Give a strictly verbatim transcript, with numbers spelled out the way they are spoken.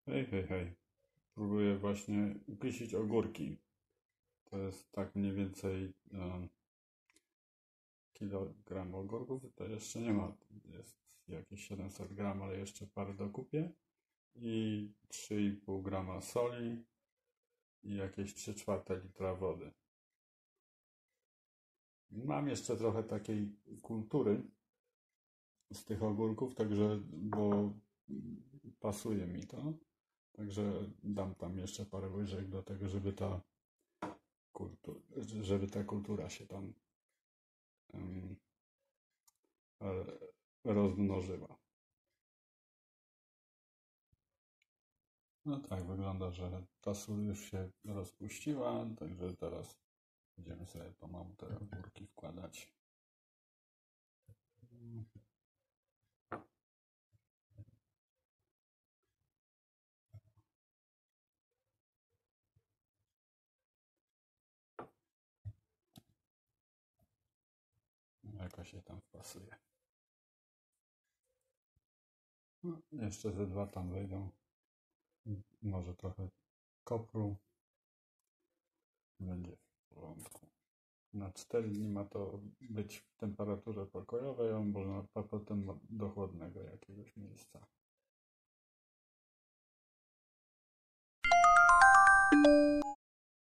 Hej, hej, hej. Próbuję właśnie ugryźć ogórki. To jest tak mniej więcej e, kilogram ogórków. To jeszcze nie ma. Jest jakieś siedemset gram, ale jeszcze parę dokupię. I trzy i pół grama soli i jakieś trzy czwarte litra wody. Mam jeszcze trochę takiej kultury z tych ogórków, także, bo pasuje mi to. Także dam tam jeszcze parę łyżek do tego, żeby ta kultura, żeby ta kultura się tam em, e, rozmnożyła. No tak, wygląda, że ta sól już się rozpuściła, także teraz będziemy sobie pomału te ogórki wkładać. Jakoś się tam wpasuje. No, jeszcze ze dwa tam wejdą. Może trochę kopru. Będzie w porządku. Na cztery dni ma to być w temperaturze pokojowej, a można potem do chłodnego jakiegoś miejsca.